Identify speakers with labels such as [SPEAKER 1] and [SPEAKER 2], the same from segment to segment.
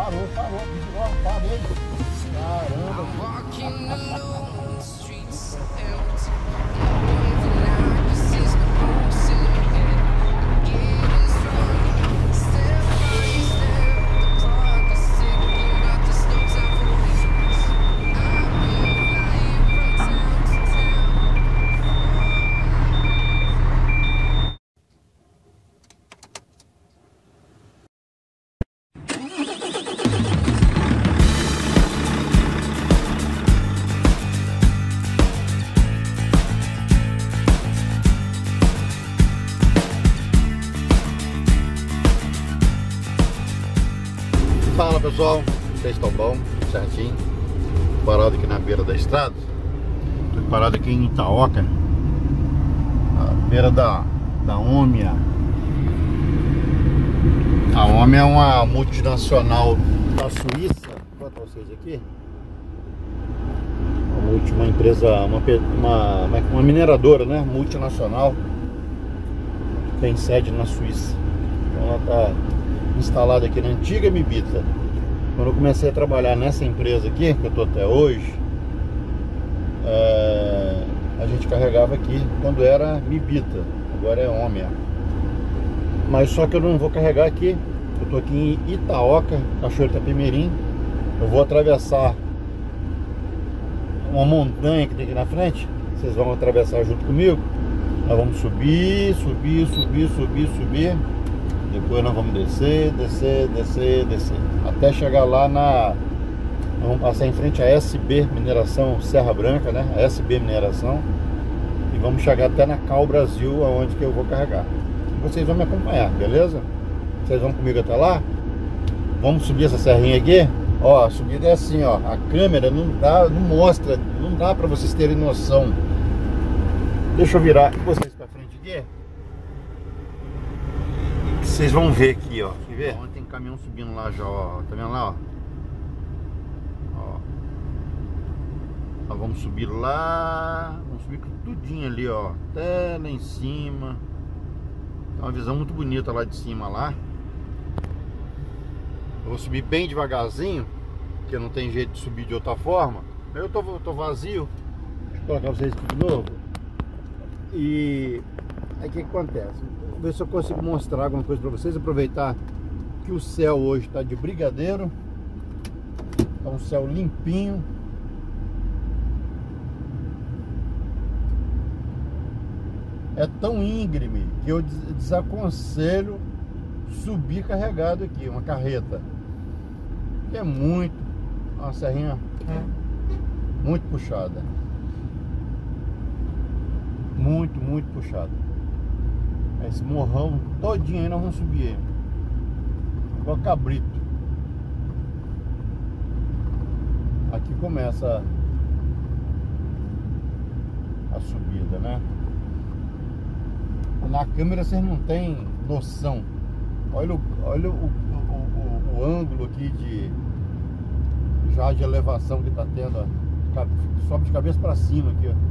[SPEAKER 1] Parou, ó, parei. Caramba. Fala pessoal, vocês estão bom? Certinho? Parado aqui na beira da estrada. Tô parado aqui em Itaoca, na beira da Omia. A Omia é uma multinacional da Suíça. Vou botar vocês aqui. Uma empresa, uma mineradora, né? Multinacional. Tem sede na Suíça. Então ela tá instalado aqui na antiga Mibita. Quando eu comecei a trabalhar nessa empresa aqui, que eu tô até hoje, a gente carregava aqui quando era Mibita, agora é Omia. Mas só que eu não vou carregar aqui. Eu tô aqui em Itaoca, Cachoeiro Itapemirim. Eu vou atravessar uma montanha que tem aqui na frente. Vocês vão atravessar junto comigo. Nós vamos subir. Depois nós vamos descer, até chegar lá nós vamos passar em frente à SB Mineração Serra Branca, né? A SB Mineração. E vamos chegar até na Cal Brasil, aonde que eu vou carregar. Vocês vão me acompanhar, beleza? Vocês vão comigo até lá? Vamos subir essa serrinha aqui. Ó, a subida é assim, ó. A câmera não mostra, não dá pra vocês terem noção. Deixa eu virar vocês pra frente aqui. Vocês vão ver aqui, ó. Quer ver? Tem caminhão subindo lá já, ó. Tá vendo lá, ó? Nós vamos subir lá. Vamos subir tudinho ali, ó. Até lá em cima. Tem uma visão muito bonita lá de cima lá. Eu vou subir bem devagarzinho, porque não tem jeito de subir de outra forma. Eu tô vazio. Deixa eu colocar vocês aqui de novo. E aí o que acontece? Vou ver se eu consigo mostrar alguma coisa pra vocês. Aproveitar que o céu hoje tá de brigadeiro. Tá um céu limpinho. É tão íngreme que eu desaconselho subir carregado aqui, uma carreta. Que é uma serrinha muito puxada. Muito puxada. Esse morrão todinho aí nós vamos subir ele. Igual cabrito. Aqui começa a subida, né? Na câmera vocês não têm noção. Olha o ângulo aqui de elevação que tá tendo, ó. Sobe de cabeça para cima aqui, ó.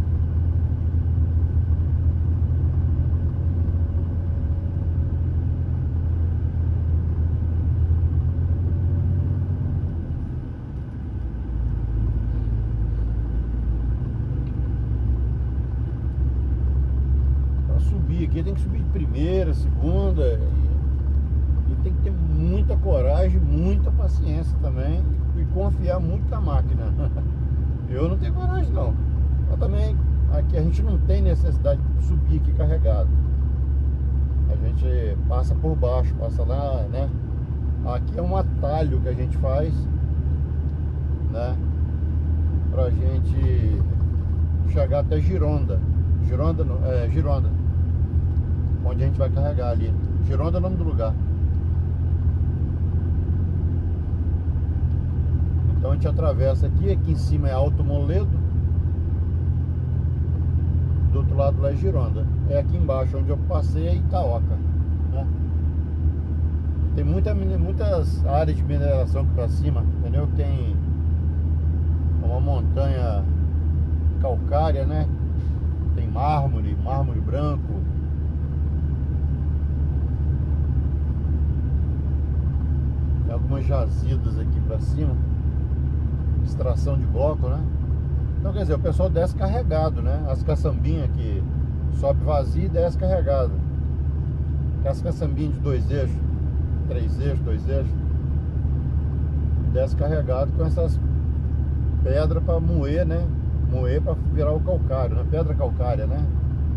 [SPEAKER 1] Aqui tem que subir de primeira, segunda e tem que ter muita coragem, muita paciência também e confiar muito na máquina. Eu não tenho coragem não. Mas também aqui a gente não tem necessidade de subir aqui carregado. A gente passa por baixo, passa lá, né? Aqui é um atalho que a gente faz, né? Pra gente chegar até Gironda. Gironda, onde a gente vai carregar ali. Gironda é o nome do lugar. Então a gente atravessa aqui em cima é Alto Moledo. Do outro lado lá é Gironda. É aqui embaixo onde eu passei é Itaoca, né? Tem muitas áreas de mineração aqui pra cima, entendeu? Tem uma montanha calcária, né? Tem mármore branco. Tem algumas umas jazidas aqui pra cima, extração de bloco, né? Então quer dizer, o pessoal desce carregado, né? As caçambinhas que sobe vazia e desce carregado. As caçambinhas de 2 eixos, 3 eixos, 2 eixos, desce carregado com essas pedras para moer, né? Moer para virar o calcário, né? Pedra calcária, né?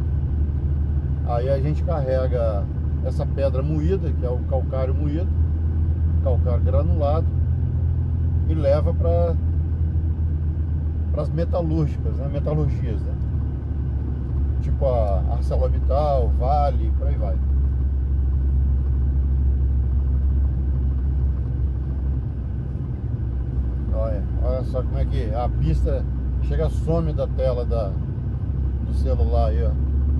[SPEAKER 1] Aí a gente carrega essa pedra moída, que é o calcário moído, calcário granulado, e leva para as metalúrgicas, né? Metalurgias, né? Tipo a ArcelorMittal, Vale, por aí vai. Olha só como é que a pista chega, some da tela do celular aí, ó.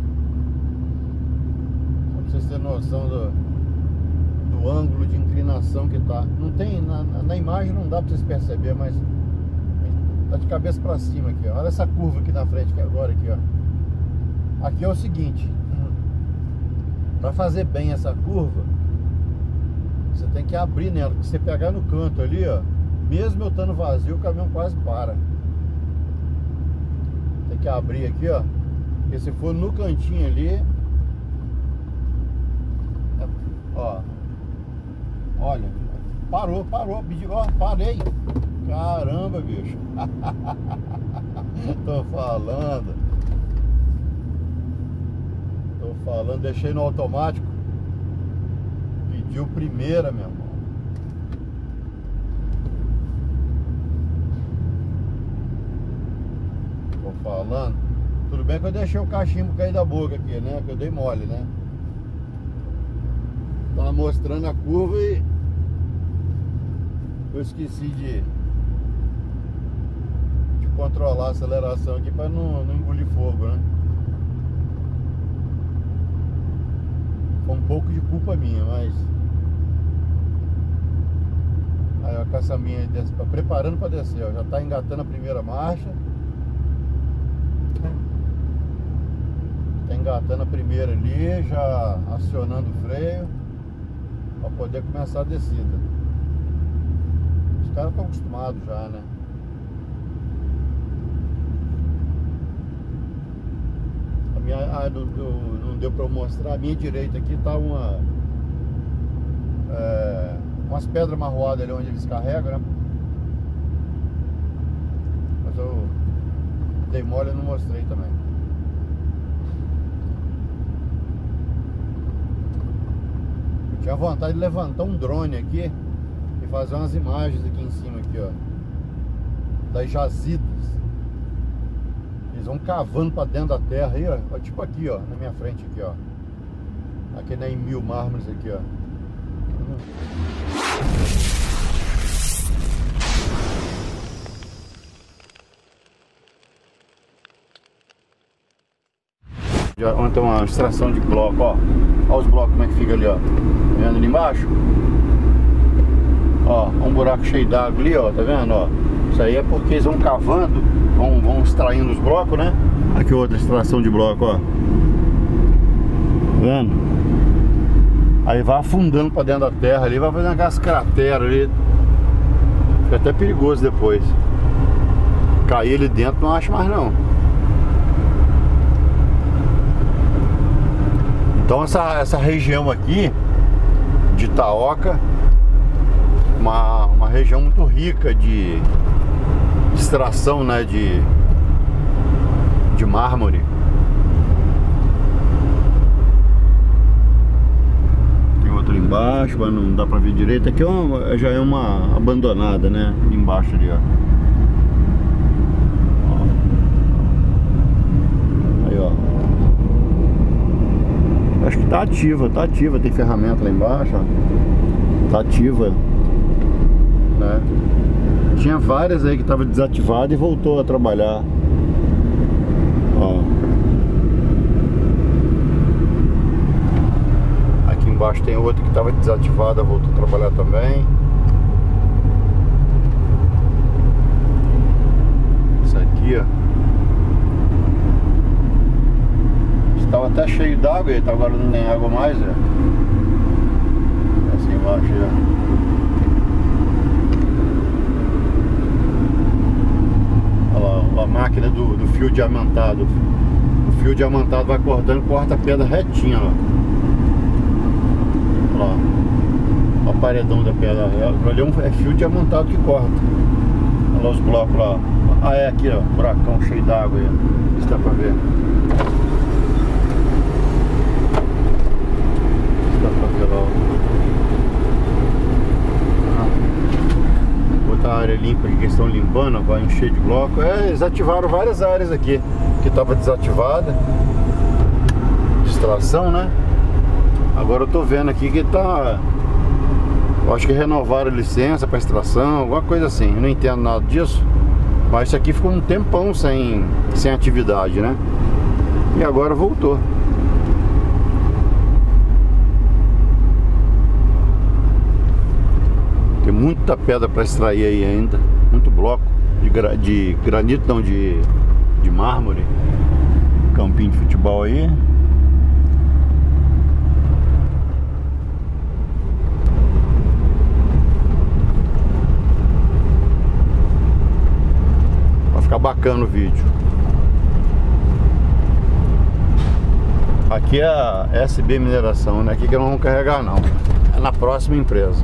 [SPEAKER 1] Só pra vocês terem noção do ângulo de inclinação que tá. Não tem, na imagem não dá pra vocês perceber, mas tá de cabeça pra cima aqui, ó. Olha essa curva aqui na frente, que agora aqui, ó. Aqui é o seguinte, pra fazer bem essa curva, você tem que abrir nela, porque você pegar no canto ali, ó, mesmo eu estando vazio, o caminhão quase para. Tem que abrir aqui, ó. Porque se for no cantinho ali, ó, olha, parou, ó, parei. Caramba, bicho. Tô falando, deixei no automático. Pediu primeira, meu irmão. Tô falando. Tudo bem que eu deixei o cachimbo cair da boca aqui, né? Que eu dei mole, né? Tava mostrando a curva e eu esqueci de controlar a aceleração aqui para não engolir fogo, né? Foi um pouco de culpa minha, mas aí a caçambinha preparando para descer, ó, já tá engatando a primeira marcha. Tá engatando a primeira ali, já acionando o freio para poder começar a descida. Os caras estão acostumados já, né? A minha, não deu para eu mostrar. A minha direita aqui tá umas pedras marroadas ali onde eles carregam, né? Mas eu dei mole e não mostrei também. Eu tinha vontade de levantar um drone aqui e fazer umas imagens aqui em cima aqui, ó, das jazidas. Eles vão cavando pra dentro da terra aí, ó. Tipo aqui, ó, na minha frente aqui, ó. Aqui na Mil Mármores aqui, ó. Onde tem uma extração de bloco, ó. Olha os blocos como é que fica ali, ó. Tá vendo ali embaixo? Ó, um buraco cheio d'água ali, ó. Tá vendo, ó? Isso aí é porque eles vão cavando, vão extraindo os blocos, né? Aqui outra extração de bloco, ó. Tá vendo? Aí vai afundando pra dentro da terra ali, vai fazendo aquelas crateras ali. Fica até perigoso depois. Cair ali dentro não acho mais não. Então essa região aqui de Itaoca, uma região muito rica de extração, né, de mármore. Tem outra embaixo, mas não dá pra ver direito. Aqui já é uma abandonada, né, embaixo ali, ó. Aí, ó. Acho que tá ativa, tem ferramenta lá embaixo, ó. Tá ativa, né? Tinha várias aí que tava desativada e voltou a trabalhar. Ó. Aqui embaixo tem outra que tava desativada, voltou a trabalhar também. Isso aqui, ó. Estava até cheio d'água, e agora não tem água mais, ó. Assim embaixo, ó. A máquina do fio diamantado. O fio diamantado vai cortando, corta a pedra retinha, ó. Olha lá. O paredão da pedra. Ali é fio diamantado que corta. Olha lá os blocos lá. Ah, é aqui, ó. Buracão cheio d'água aí. Isso dá pra ver. Isso dá pra ver lá, ó. Outra área limpa aqui que eles estão limpando, vai encher de bloco. Eles ativaram várias áreas aqui que estava desativada. Distração, né? Agora eu tô vendo aqui que tá... Eu acho que renovaram a licença para extração, alguma coisa assim. Eu não entendo nada disso. Mas isso aqui ficou um tempão sem atividade, né? E agora voltou. Tem muita pedra para extrair aí ainda. Muito bloco de granito, não, de mármore. Campinho de futebol aí. Vai ficar bacana o vídeo. Aqui é a SB Mineração, né? Aqui que não vamos carregar não. É na próxima empresa.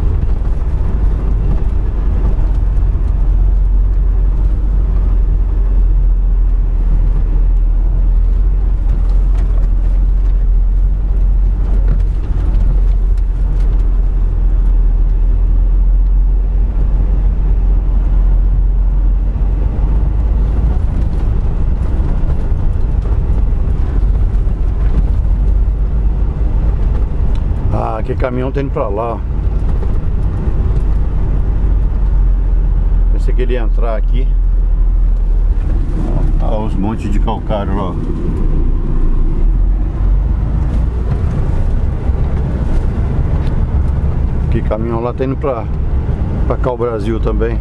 [SPEAKER 1] Aquele caminhão tá indo pra lá. Pensei que ele ia entrar aqui. Olha os montes de calcário lá. Aquele caminhão lá tá indo pra cá o Brasil também.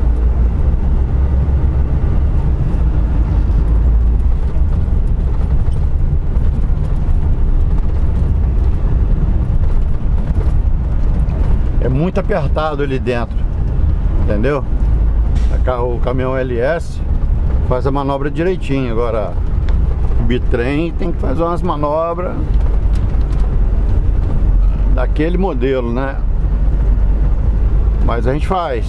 [SPEAKER 1] É muito apertado ali dentro, entendeu? O caminhão LS faz a manobra direitinho. Agora o bitrem tem que fazer umas manobras daquele modelo, né? Mas a gente faz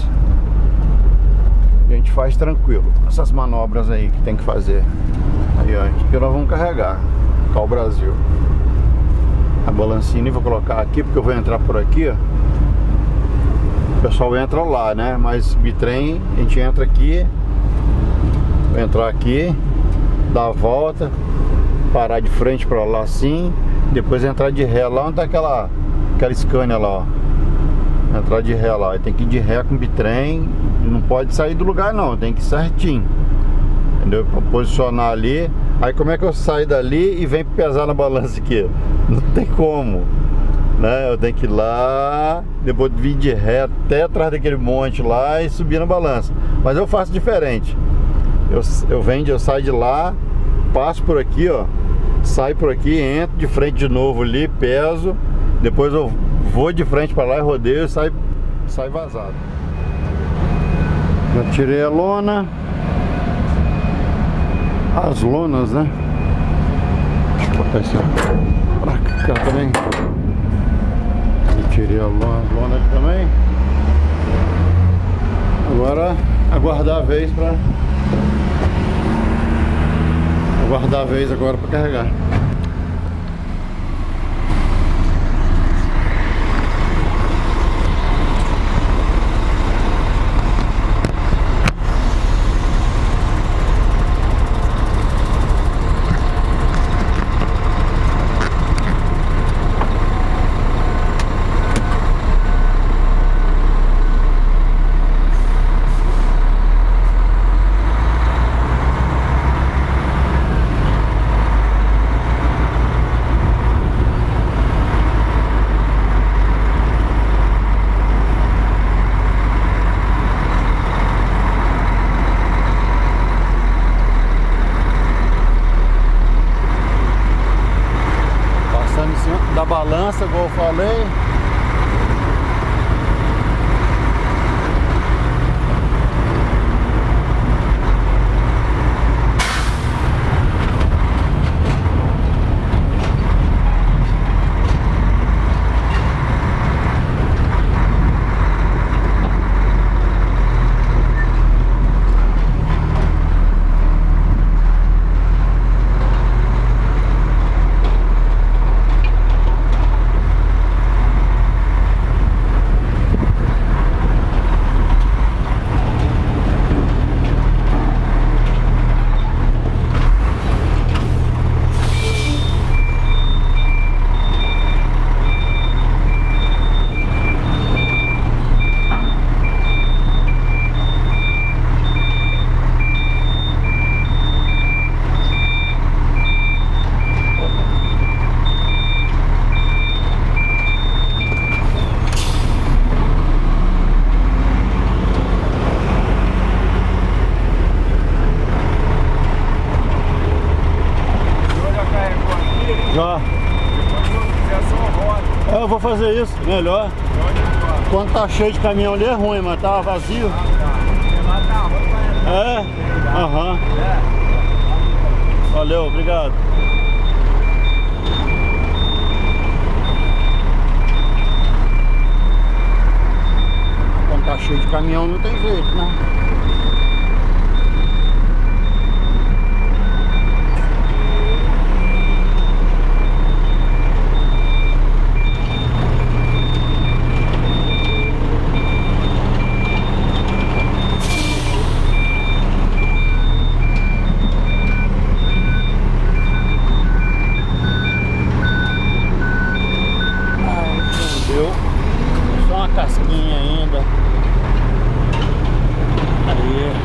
[SPEAKER 1] tranquilo essas manobras aí que tem que fazer. Aí, ó, aqui que nós vamos carregar Cal Brasil. A balancinha vou colocar aqui porque eu vou entrar por aqui, ó. O pessoal entra lá, né? Mas bitrem, a gente entra aqui, vou entrar aqui, dar a volta, parar de frente pra lá assim, depois entrar de ré lá onde tá aquela Scania lá, ó. Entrar de ré lá, tem que ir de ré com bitrem, não pode sair do lugar não, tem que ir certinho, entendeu? Pra posicionar ali. Aí como é que eu saio dali e venho pesar na balança aqui? Não tem como, né? Eu tenho que ir lá, depois vir de ré até atrás daquele monte lá e subir na balança. Mas eu faço diferente. Eu saio de lá, passo por aqui, ó, saio por aqui, entro de frente de novo ali, peso, depois eu vou de frente para lá e rodeio e sai vazado. Já tirei a lona, as lonas, né? Deixa eu botar isso pra cá também. Tirei a lona aqui também. Agora aguardar a vez para agora para carregar. Da balança, igual eu falei. Eu vou fazer isso, melhor. Quando tá cheio de caminhão ali é ruim, mas tava vazio. É? Aham. Valeu, obrigado. Quando tá cheio de caminhão não tem jeito, né? Só uma casquinha ainda. Aí.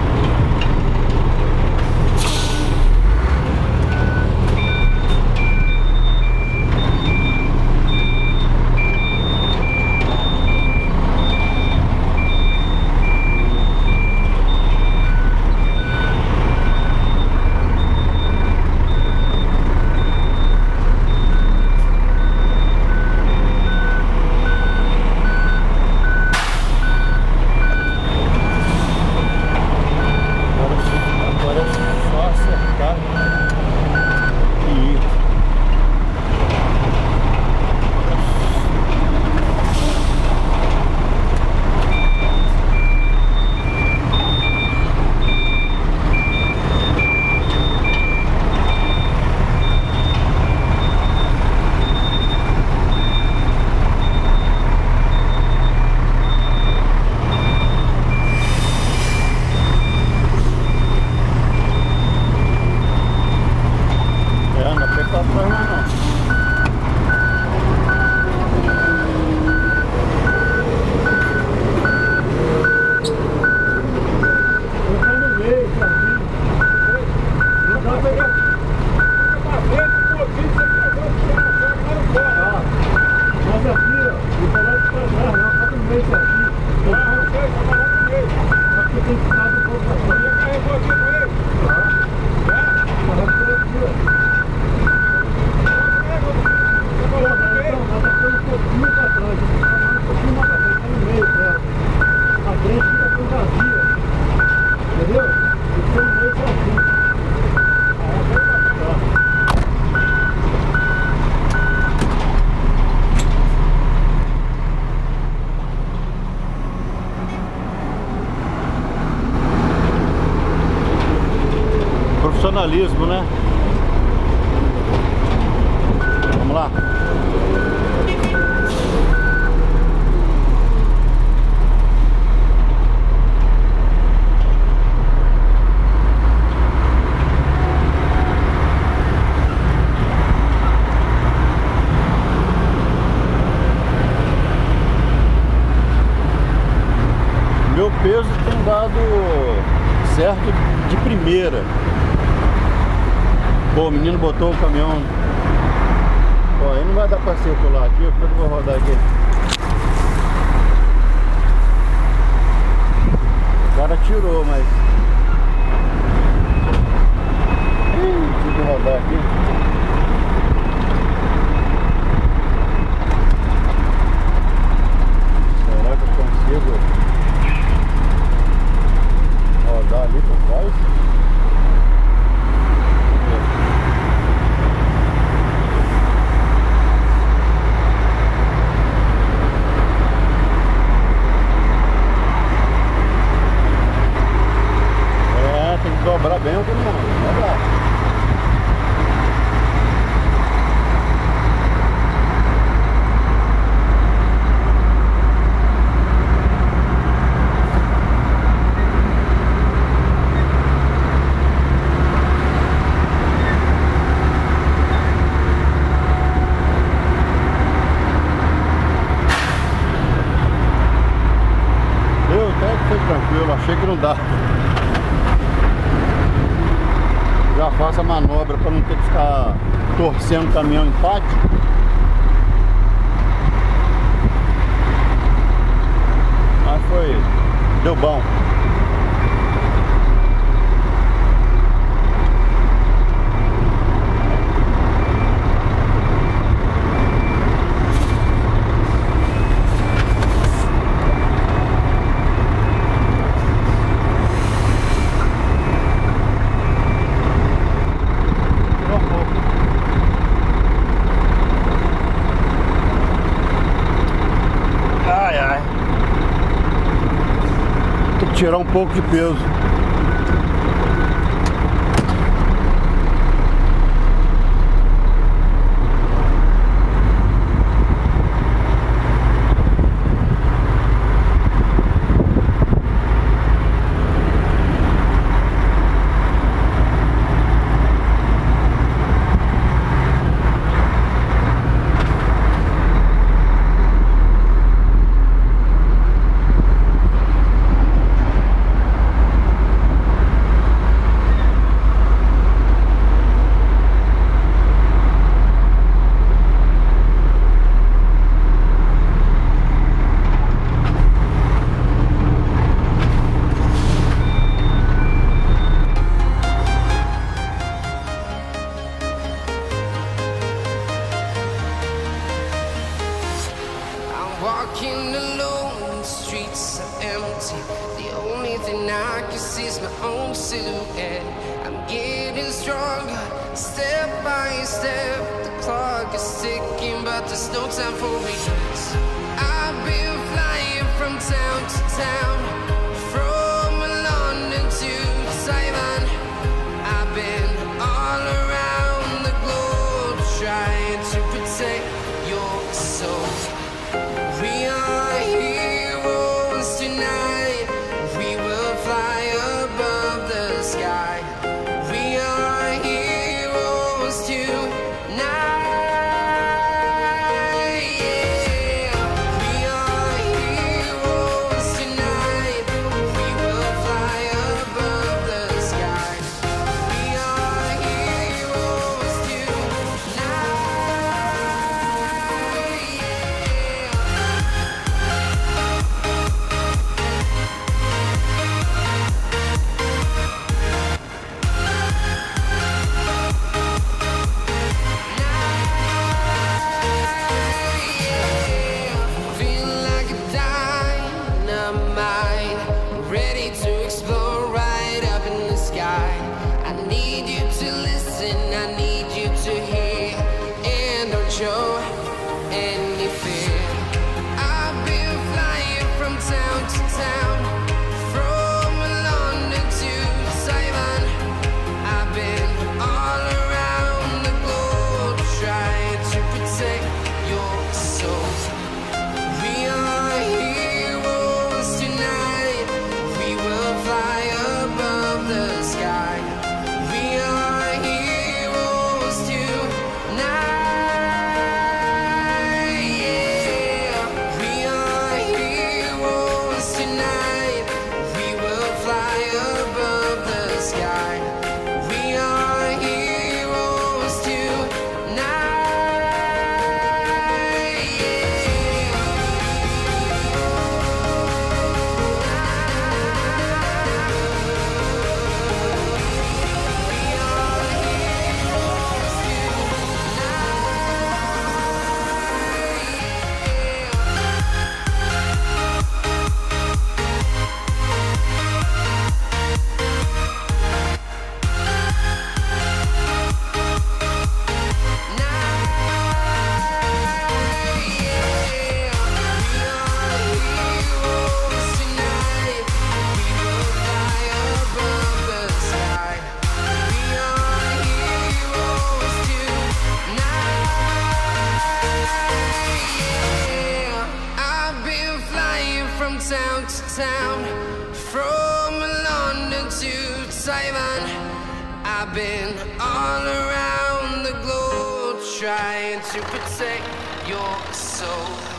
[SPEAKER 1] Profissionalismo, né? Vamos lá. Meu peso tem dado certo de primeira. Pô, o menino botou o caminhão. Ó, aí não vai dar pra circular aqui. Como é que eu vou rodar aqui? O cara tirou, mas... Ih, tem que rodar aqui. Será que eu consigo rodar ali por trás? Dobrar bem o caminhão, dobrar. Eu até que foi tranquilo, achei que não dá. Já faço a manobra para não ter que ficar torcendo o caminhão em pátio. Mas foi... deu bom. tirar um pouco de peso.
[SPEAKER 2] Walking alone, the streets are empty. The only thing I can see is my own silhouette. I'm getting stronger, step by step. The clock is ticking, but there's no time for regrets. I've been flying from town to town, from London to Taiwan. I've been all around the globe, trying to protect your soul. We are heroes tonight. We will fly above the sky. We are heroes tonight. Yeah. We are heroes tonight. We will fly above the sky. We are heroes tonight. Ready to explore right up in the sky. I need you to listen, I need you to hear, and don't show any fear. I've been flying from town to town, from London to Taiwan. I've been all around the globe, trying to protect your soul. We are heroes tonight. We will fly above the sky. We are heroes tonight. Yeah. We are heroes tonight. We will fly above the sky. We are heroes tonight. Town to town, from London to Taiwan. I've been all around the globe, trying to protect your soul.